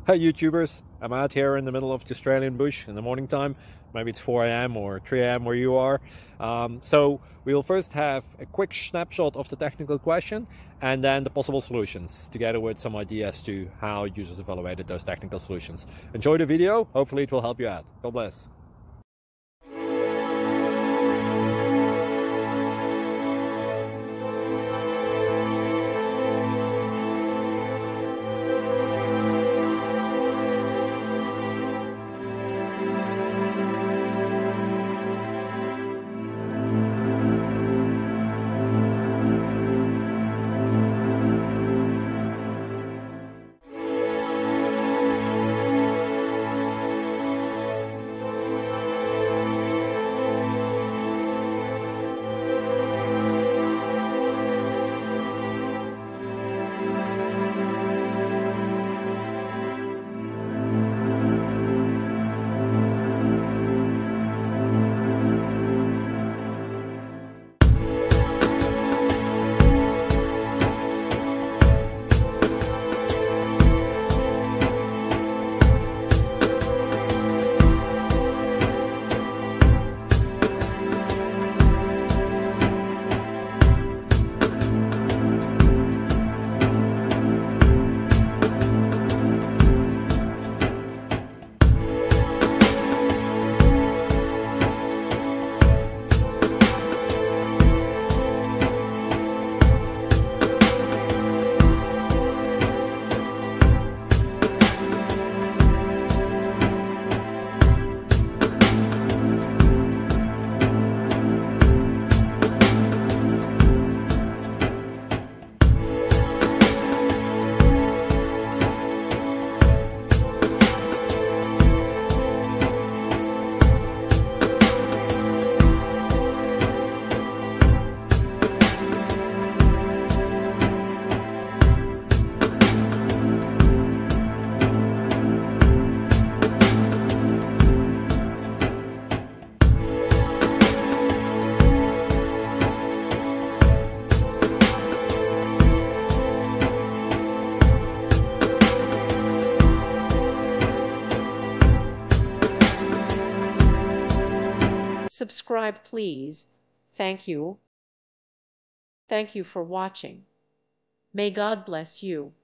Hey YouTubers, I'm out here in the middle of the Australian bush in the morning time. Maybe it's 4 a.m. or 3 a.m. where you are. So we'll first have a quick snapshot of the technical question and then the possible solutions, together with some ideas to how users evaluated those technical solutions. Enjoy the video, hopefully it will help you out. God bless. Subscribe, please. Thank you. Thank you for watching. May God bless you.